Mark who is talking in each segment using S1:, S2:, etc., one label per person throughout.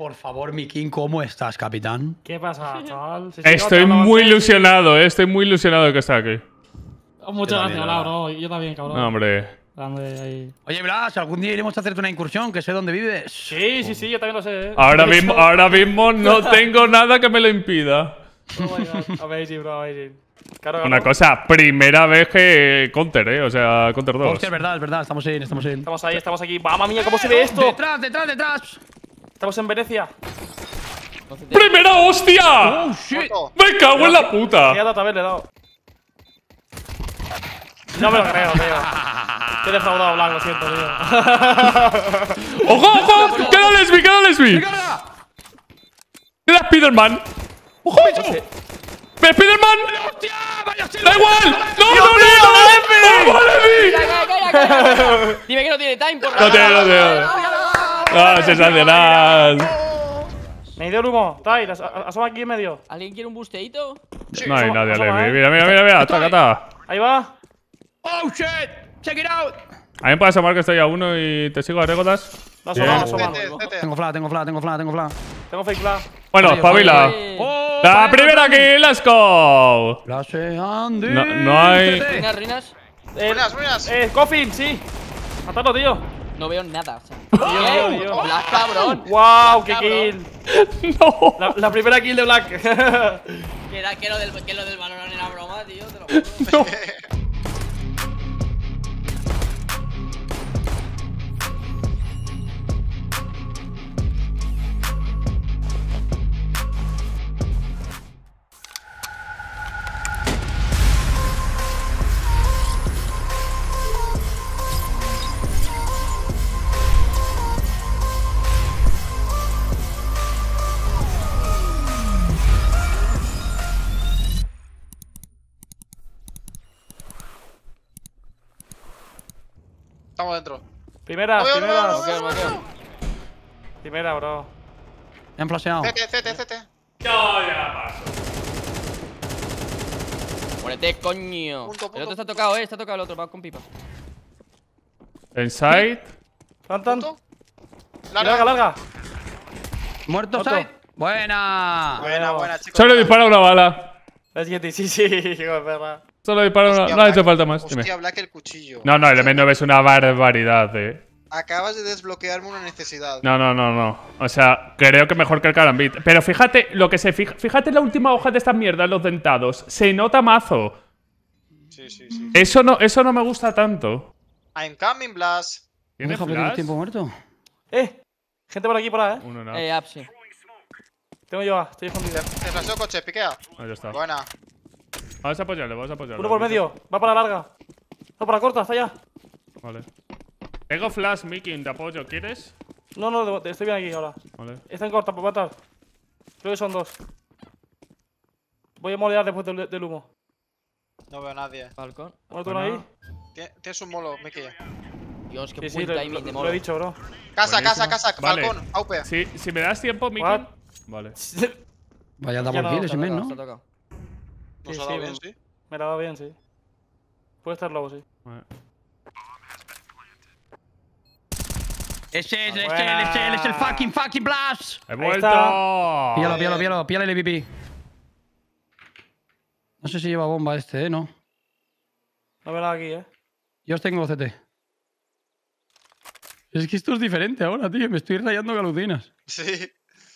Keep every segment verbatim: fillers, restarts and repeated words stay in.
S1: por favor, mi King, ¿cómo estás, capitán?
S2: ¿Qué pasa, chaval? Si
S3: Estoy muy ilusionado, eh. Estoy muy ilusionado de que esté aquí.
S2: Muchas gracias, hola, bro. Yo también, cabrón.
S3: No, hombre.
S2: Grande ahí.
S1: Oye, Blas, algún día iremos a hacerte una incursión, que sé dónde vives.
S2: Sí, sí, sí, yo también lo sé. ¿eh?
S3: Ahora mismo, ahora mismo no tengo nada que me lo impida.
S2: Oh my God. Amazing, bro, amazing. Claro,
S3: Una cosa, primera vez que Counter, eh. O sea, Counter dos.
S1: Hostia, es verdad, es verdad. Estamos en, estamos en.
S2: Estamos ahí, estamos aquí. ¡Mamma mía, cómo se ve esto!
S1: ¡Detrás, detrás, detrás!
S2: Estamos en Venecia.
S3: ¡Primera hostia!
S1: ¡Oh, shit!
S3: ¡Me cago en la puta!
S2: Le he dado otra vez, le he dado. No me lo creo, tío. Te he defraudado, Black, lo siento, tío.
S3: ¡Ojo, ojo! ¡Queda Lesbi, queda Lesbi! ¡Queda Spiderman! ¡Ojo! ¡Spiderman!
S1: ¡Hostia! ¡Vaya ser!
S3: ¡Da igual! ¡No, no, no! ¡No, Lesbi!
S4: Dime que no tiene time, por
S3: No tiene, no tiene. ¡Ah, sensacional!
S2: Me he ido el humo. Tai, as- as- asoma aquí en medio.
S4: ¿Alguien quiere un busteito?
S3: No hay nadie,
S2: asoma,
S3: Lesbi.
S2: eh.
S3: Mira, mira, mira, mira. Taca, taca.
S2: Ahí va.
S1: ¡Oh, shit! ¡Check it out!
S3: A mí me puede asomar que estoy a uno y te sigo a Regotas.
S2: La
S3: Bien.
S2: asoma, asoma.
S1: Tengo flash, tengo flash, tengo flash, tengo flash.
S2: Tengo fake flash.
S3: Bueno, espabila.
S4: Eh,
S1: ¡Oh!
S3: La
S1: vale,
S3: primera
S1: vale.
S3: kill, let's go.
S1: Flash, Andy.
S3: No- no hay-
S4: Ruinas, ruinas.
S2: Eh,
S5: Buenas, buenas.
S2: Eh, Coffin, sí. Matadlo, tío.
S4: No veo nada. O sea.
S2: Tío,
S4: Bien,
S2: tío.
S4: Black, cabrón.
S2: ¡Wow! ¡Qué
S4: Cabrón.
S2: kill!
S3: No.
S2: La, la primera kill de Black.
S4: Que, era, que, lo del, que lo del Valorant era broma, tío. Te lo juro.
S3: No.
S5: Estamos dentro.
S2: Primera,
S5: Oye,
S2: primera.
S5: no, no,
S4: Moqueo, moqueo.
S2: Primera, bro.
S1: Me han flasheado.
S5: C T, C T, C T.
S3: No, ya paso.
S4: Muérete, coño.
S5: Punto,
S4: El
S5: punto,
S4: otro está tocado, eh. Está tocado el otro. Va con pipa.
S3: Inside.
S2: Plantan.
S5: Punto.
S2: Larga, larga.
S1: ¿Muerto,
S2: Otro.
S1: Sai? ¡Buena!
S5: Buena, buena, chicos.
S3: Solo dispara una bala.
S2: La siguiente, sí, sí, hijo de perra.
S3: Solo dispara una.
S5: Hostia,
S3: No ha hecho
S5: Black.
S3: falta más. Dime.
S5: Hostia, Black, el cuchillo.
S3: No, no, el M nueve es una barbaridad, eh.
S5: Acabas de desbloquearme una necesidad.
S3: No, no, no, no. O sea, creo que mejor que el Karambit. Pero fíjate lo que se fija. Fíjate en la última hoja de estas mierdas, los dentados. Se nota mazo.
S5: Sí, sí, sí.
S3: Eso no, eso no me gusta tanto.
S5: I'm coming, Blas.
S3: ¿Tiene
S1: Deja perder el
S3: flash?
S1: tiempo muerto.
S2: Eh. Gente por aquí, por ahí, eh.
S3: Uno no.
S4: Eh, Apsi.
S2: Tengo yo A, estoy escondido.
S5: Te flasheo coche, piquea.
S3: Ahí ya está.
S5: Buena.
S3: Vamos a apoyarle, vamos a apoyarle.
S2: Uno por medio. Va para la larga. No, para la corta, está allá.
S3: Vale. Tengo flash, Mickey, te apoyo. ¿Quieres?
S2: No, no, estoy bien aquí ahora.
S3: Vale.
S2: Está en corta, por matar. Creo que son dos. Voy a molear después del, del humo.
S5: No veo a nadie.
S4: Balcón.
S2: ¿Muerto uno ahí?
S5: Tie- Tienes un molo, Mickey.
S4: Dios, qué
S2: Sí, sí,
S4: buen
S2: lo,
S4: timing
S2: lo-
S4: de
S2: lo
S4: molo.
S2: he dicho, bro.
S5: Casa, casa,
S3: Buenísimo.
S5: casa.
S3: Vale.
S5: Balcón, aupe.
S3: Si, si me das tiempo, Mickey.
S2: What?
S3: Vale.
S1: Vaya
S2: Ya
S1: double
S2: no,
S1: kill
S2: está
S1: ese men,
S4: Está
S1: ¿no?
S4: tocado.
S5: Nos
S2: Sí,
S5: ha dado
S2: sí,
S5: bien,
S2: me-
S5: sí.
S2: Me la ha dado bien, sí. Puede estar lobo, sí.
S3: Vale.
S1: Ese es, ese es,
S2: Buena.
S1: ese es, es el fucking, fucking Blast.
S3: ¡He
S2: Ahí
S3: vuelto!
S2: está.
S1: Píllalo, píllalo, píllalo, píllalo el M V P. No sé si lleva bomba este, ¿eh? No.
S2: No veo nada aquí, eh.
S1: Yo os tengo C T. Es que esto es diferente ahora, tío. Me estoy rayando que alucinas.
S5: Sí.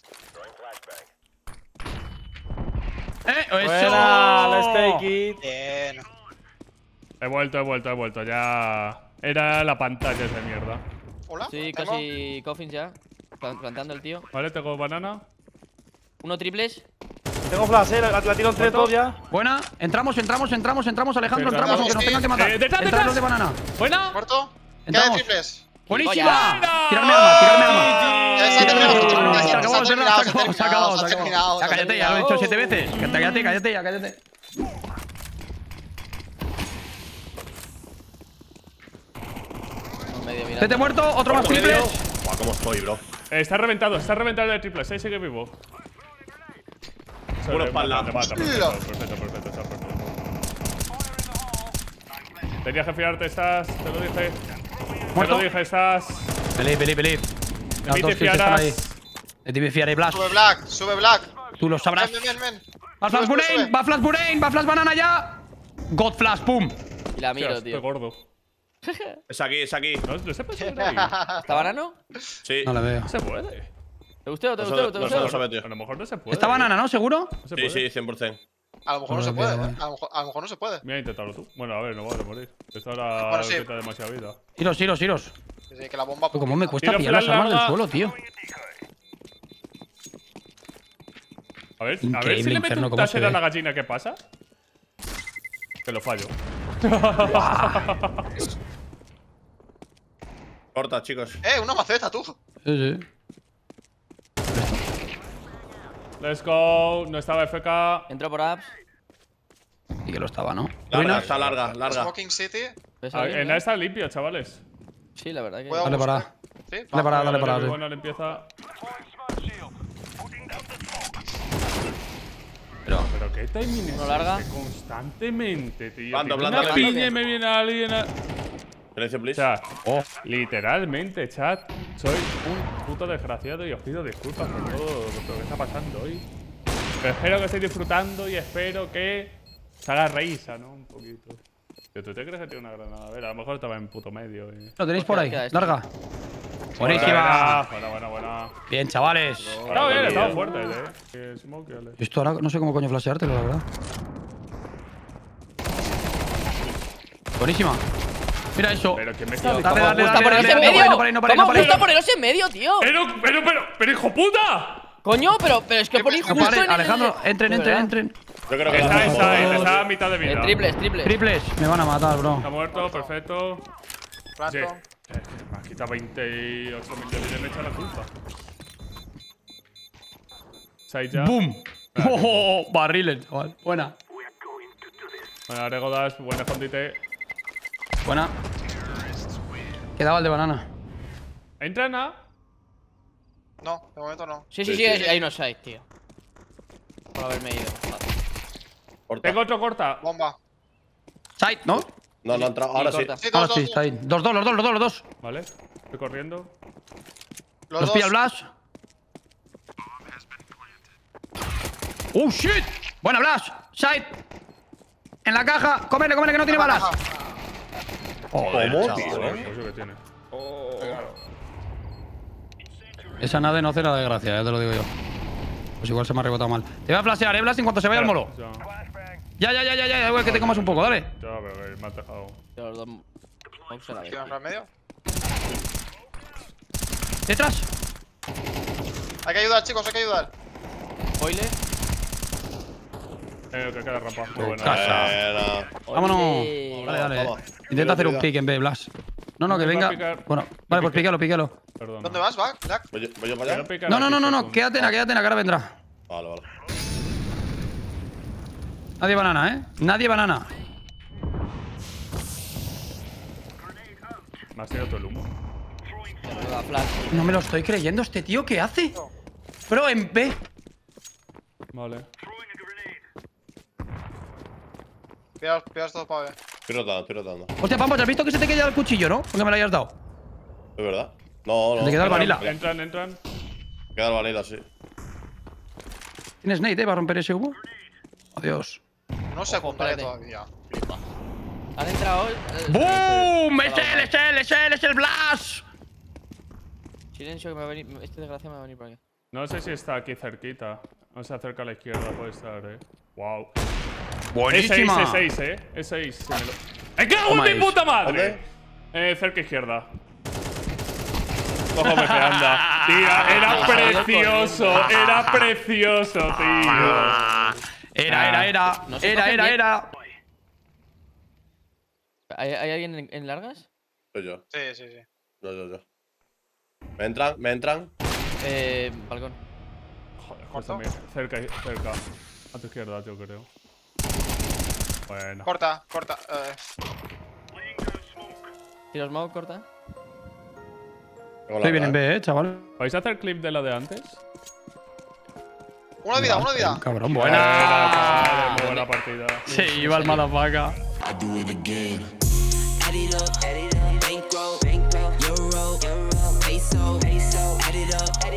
S1: ¡Eh!
S2: Buena, let's take it.
S5: Bien.
S3: He vuelto, he vuelto, he vuelto. Ya. Era la pantalla esa mierda.
S5: Hola.
S4: Sí,
S5: ¿tengo?
S4: casi coffins ya. Plan- Plantando el tío.
S3: Vale, tengo banana.
S4: Uno triples.
S2: Tengo flash, eh. La, la tiro en tres dos ya.
S1: Buena. Entramos, entramos, entramos, entramos, Alejandro.
S3: Sí,
S1: Entramos,
S3: entramos,
S1: aunque nos
S5: sí.
S1: tengan que matar.
S3: Eh, detrás,
S1: Entrad
S3: detrás.
S1: los de banana.
S3: Buena.
S5: ¿Muerto? ¿Qué
S1: Entramos.
S5: de triples?
S1: ¡Buenísima!
S4: Gilipollas.
S1: tirarme arma, tirarme arma.
S5: Ya se ha terminado,
S1: Se
S5: ya
S1: acabó,
S5: se ha
S1: se acabó,
S5: terminado,
S1: se acabó, se acabó,
S5: se ha
S1: se
S5: terminado,
S1: acabó. Ya
S5: se ha
S1: cállate, ya lo he
S5: terminado.
S1: dicho siete veces. Cállate, cállate, ya cállate.
S4: No, medio mirando.
S1: Tete muerto, otro más triples.
S6: Buah, ¿cómo estoy, bro?
S3: Eh, está reventado, está reventado el triple. seis sigue vivo.
S6: Uno espalda.
S3: Te mata, perfecto, perfecto, perfecto, está perfecto. Tenías que fiarte, estás. Te lo dije. Te
S1: ¿Muerto?
S3: lo dije, estás.
S1: Believe, believe, believe.
S3: De
S1: Las
S3: mí
S1: dos
S3: te
S1: kills están ahí.
S3: fiarás.
S1: De ti me fiaré, Blas.
S5: Sube Black, sube Black.
S1: Tú lo sabrás.
S5: Ven, ven, ven, ven.
S1: Va Flash
S5: Sube, sube,
S1: Burain,
S5: sube.
S1: va Flash Burain, va Flash Banana ya. God Flash, pum.
S4: Y la miro,
S3: Hostia,
S4: tío.
S3: estoy gordo.
S6: Es aquí, es aquí.
S3: No, no se puede subir ahí.
S4: ¿Está banano?
S6: Sí.
S1: No le veo.
S3: No se puede.
S4: ¿Te gustó? ¿Te
S6: No
S4: gustó?
S6: sabe-
S4: ¿Te
S6: no
S4: gustó?
S6: sabe- sabe, tío.
S3: A lo mejor no se puede.
S1: Esta banana, ¿no? ¿Seguro?
S3: No se
S6: Sí,
S3: puede.
S6: sí, cien por cien.
S5: A lo mejor no
S1: No
S5: se
S1: lo
S5: puede,
S1: veo,
S5: ¿eh?
S1: eh.
S5: A lo mejor, a lo mejor no se puede.
S3: Mira, inténtalo tú. Bueno, a ver, no voy a morir. Esto ahora
S5: Bueno, sí.
S3: quita demasiada vida.
S1: Iros, iros, iros.
S5: Desde que la bomba.
S1: Cómo me cuesta
S3: Tiro
S1: pillar las
S3: flash
S1: armas del
S3: larga.
S1: suelo, tío.
S3: A ver, a ver si
S1: Increíble,
S3: le meto
S1: Inferno,
S3: un
S1: cómo se
S3: taser a
S1: ve.
S3: la gallina, ¿qué pasa? Que lo fallo.
S6: Corta, chicos.
S5: Eh, una maceta, tú.
S1: Sí, sí.
S3: Let's go. No estaba F K.
S4: Entro por apps.
S1: Y que lo estaba, ¿no?
S6: Larga,
S1: Ruina.
S6: está larga, larga.
S5: Smoking City.
S4: ¿Ves
S3: Ah,
S4: alguien,
S3: En
S4: no?
S3: A está limpio, chavales.
S4: Sí, la verdad que.
S5: Voy a
S1: Dale para.
S5: buscar. Sí,
S1: Dale para, dale para.
S3: Muy
S1: sí.
S3: buena limpieza.
S1: Pero,
S3: Pero qué timing es
S4: Uno larga.
S3: este constantemente, tío.
S6: Blando,
S3: Que
S6: blando,
S3: una
S6: blando.
S3: piña y me viene alguien a...
S6: Silencio,
S3: O
S6: please.
S3: sea,
S1: oh,
S3: literalmente, chat. Soy un puto desgraciado y os pido disculpas por todo lo que está pasando hoy. Pero espero que estéis disfrutando y espero que se haga risa, ¿no? Un poquito. Tío, ¿tú te crees que tiene una granada? A ver, a lo mejor estaba en puto medio. Y...
S1: lo tenéis por ahí.
S4: Queda esto.
S1: Larga. Buenísima.
S3: Buena, buena, buena.
S1: Bien, chavales.
S3: Estaba bien, estaba fuerte, eh. Que smoke, dale.
S1: Esto ahora no sé cómo coño flasheártelo, la verdad. Buenísima. Mira eso.
S3: Pero que me está
S1: Dale, dale,
S4: ¿Cómo gusta
S1: dale,
S4: ponerse
S1: dale,
S4: en
S1: dale,
S4: medio?
S1: no pare, no pare,
S4: ¿Cómo
S1: no pare.
S4: gusta ponerse en medio, tío?
S3: Pero, pero, pero, pero, hijo puta.
S4: Coño, pero, pero es que ponéis
S1: No
S4: justo
S1: pare,
S4: en el-
S1: Alejandro, entren,
S4: De
S1: entren,
S4: verdad.
S1: entren.
S6: Yo creo que
S3: Está
S6: está
S3: inside, está a mitad de
S4: Eh,
S3: vida.
S4: triples, triples.
S1: Triples. Me van a matar, bro.
S3: Está muerto, perfecto. Sí.
S5: Planto.
S3: Eh, me ha quitado veintiocho mil de vida y me echa la culpa. Side ya.
S1: ¡Boom! Oh, barriles, chaval. Buena.
S3: Bueno, Arego das, buena escondite.
S1: Buena. Quedaba el de banana.
S3: Entrena.
S5: No, de momento no.
S4: Sí, sí, sí, hay hay unos sides, tío. Por haberme ido.
S6: Corta.
S3: Tengo otro corta.
S5: Bomba.
S1: Side, ¿no?
S6: No, no ha entrado. Ahora sí.
S4: corta.
S5: Sí, dos,
S1: Ahora
S5: dos,
S1: sí,
S5: dos.
S1: está ahí. Dos, dos, los dos, los dos, los dos.
S3: Vale. Estoy corriendo.
S5: Los
S1: Los
S5: dos.
S1: pilla el Blast. ¡Oh, shit! Buena, Blast. Side. En la caja. Cómele, cómele, que no tiene balas. Joder,
S6: ¿Cómo,
S1: chaval.
S6: tío?
S3: Pues eso que tiene.
S1: Esa nave no hace la desgracia, ya te lo digo yo. Pues igual se me ha rebotado mal. Te voy a flashear, eh, Blast, en cuanto se vaya el molo.
S3: Ya,
S1: Ya, ya, ya, ya, ya. Da igual que te comas un poco, dale.
S3: ya, pero que me has dejado.
S4: Tío, los dos. Vamos a la vez.
S5: ¿Tienes en medio?
S1: Detrás.
S5: Hay que ayudar, chicos, hay que ayudar.
S4: Boiler.
S3: Eh, que queda rampa. Muy buena.
S1: Casa.
S6: Buena.
S1: Vámonos.
S4: Ole.
S1: Dale, dale.
S6: Vamos.
S1: Intenta hacer un
S6: Cuidado.
S1: pick en B, Blast. No, no, que
S3: Me va a
S1: venga.
S3: picar.
S1: Bueno, vale, pues píquelo, píquelo.
S3: Perdón.
S5: ¿Dónde vas, Back? Black?
S6: ¿Voy yo, voy yo para allá?
S1: No, no, no, no, no. Quédate, na, quédate, na, que ahora vendrá.
S6: Vale, vale.
S1: Nadie banana, ¿eh? Nadie banana.
S3: Me has tirado todo el humo.
S4: Saluda, flash.
S1: No me lo estoy creyendo. ¿Este tío qué hace? Bro, en B.
S3: Vale.
S5: Pillaos, pillaos todos para ver.
S6: Estoy rotando, estoy rotando.
S1: Hostia, Pampo, ¿te has visto que se te queda el cuchillo, no? Porque me lo hayas dado.
S6: ¿Es verdad? No, no.
S1: Te queda el vanilla.
S3: Entran, entran.
S6: Queda el vanilla, sí.
S1: Tienes nade, ¿eh? ¿Va a romper ese humo? Adiós.
S5: No se
S4: Ojo,
S5: apuntaré
S4: espérate.
S5: todavía.
S4: Han entrado. eh,
S1: ¡Boom! ¡Es él, es él, es él, es el Blast!
S4: Silencio, que me va a venir. Este desgraciado me va a venir por aquí.
S3: No sé si está aquí cerquita. No se acerca a la izquierda, puede estar, eh. Wow.
S1: Buenísima.
S3: Es seis, es seis, eh. Es seis. Si me lo... ¡Me cago en
S1: Toma
S3: mi
S1: es.
S3: puta madre!
S6: ¿Dónde?
S3: Eh, cerca izquierda. Ojo, me anda. Tía, era precioso. Era precioso, tío.
S1: Era, era, era.
S4: No se
S1: Era,
S4: coge
S1: era,
S4: bien.
S1: era.
S4: ¿Hay, hay alguien en, en largas?
S6: Soy yo.
S5: Sí, sí, sí.
S6: Yo, yo, yo. Me entran, me entran.
S4: Eh. Balcón.
S3: Joder, José, mira, cerca, cerca. A tu izquierda, yo creo. Bueno.
S5: Corta, corta. Eh,
S4: Tiro smoke, corta.
S6: Tengo la
S1: Estoy bien en
S6: verdad.
S1: B, eh, chaval.
S3: ¿Vais a hacer clip de la de antes?
S5: una vida, una vida.
S1: Cabrón,
S3: Buena,
S1: buena.
S3: muy buena partida.
S1: Se iba el motherfucker.
S7: I do it again.
S8: Add it up, add it up, bankroll, bankroll, euro, euro, peso, peso, add it up,